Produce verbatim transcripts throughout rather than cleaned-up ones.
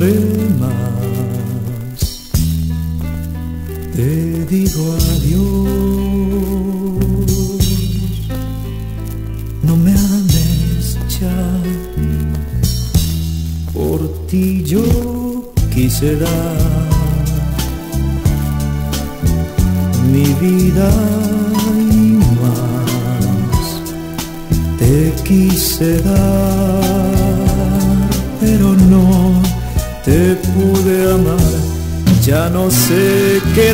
más te digo adiós. No me ames ya, por ti yo quise dar mi vida y más te quise dar, pero no te pude amar. Ya no sé qué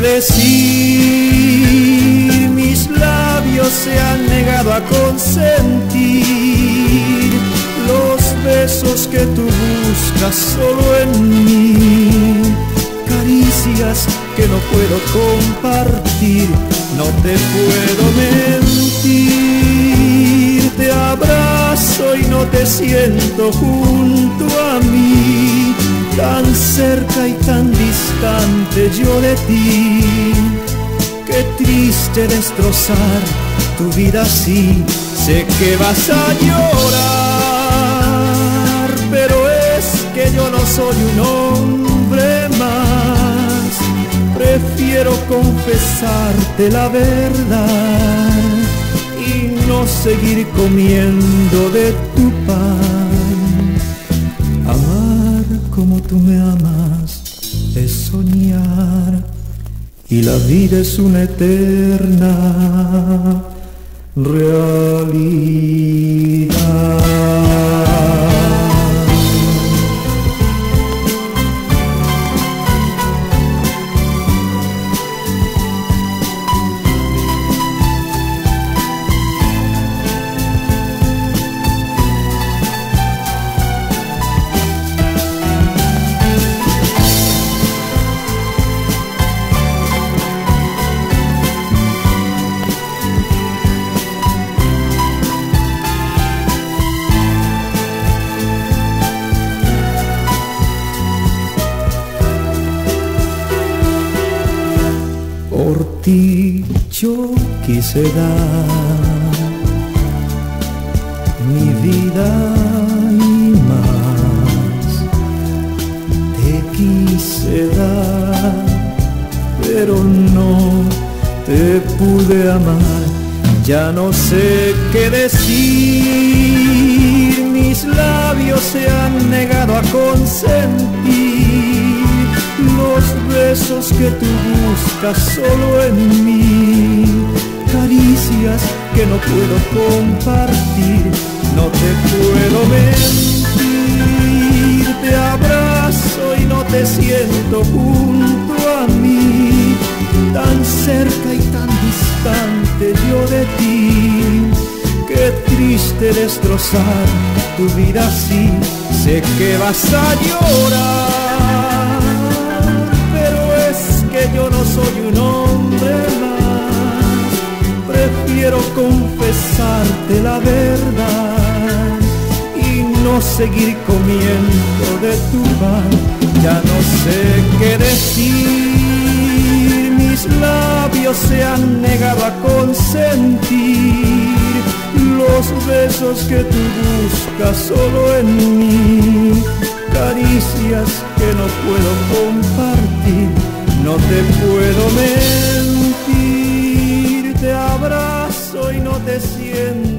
decir, mis labios se han negado a consentir los besos que tú buscas solo en mí, caricias que no puedo compartir. No te puedo mentir, te abrazo y no te siento junto a mí, tan cerca y tan distante yo de ti. Qué triste destrozar tu vida así. Sé que vas a llorar, pero es que yo no soy un hombre más. Prefiero confesarte la verdad y no seguir comiendo de tu pan. Amar como tú me amas es soñar, y la vida es una eterna realidad. Por ti yo quise dar mi vida y más te quise dar, pero no te pude amar. Ya no sé qué decir, mis labios se han negado a consentir los besos que tú buscas solo en mí, caricias que no puedo compartir. No te puedo mentir, te abrazo y no te siento junto a mí, tan cerca y tan distante yo de ti. Qué triste destrozar tu vida así. Sé que vas a llorar, yo no soy un hombre más. Prefiero confesarte la verdad y no seguir comiendo de tu pan. Ya no sé qué decir, mis labios se han negado a consentir los besos que tú buscas solo en mí, caricias que no puedo compartir. No te puedo mentir, te abrazo y no te siento